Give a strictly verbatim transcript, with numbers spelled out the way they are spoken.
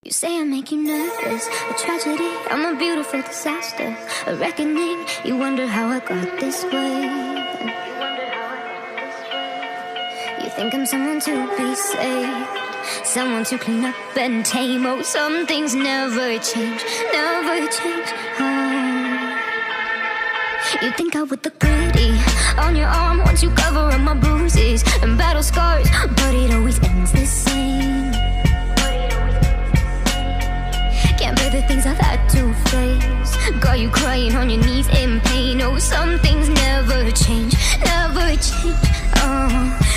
You say I make you nervous, a tragedy, I'm a beautiful disaster, a reckoning. You wonder how I got this way. You think I'm someone to be saved, someone to clean up and tame. Oh, some things never change, never change. Oh. You think I would look pretty on your arm once you cover up my bruises and battle scars, but it always ends the same. Can't bear the things I've had to face, got you crying on your knees in pain. Oh, some things never change, never change. Oh.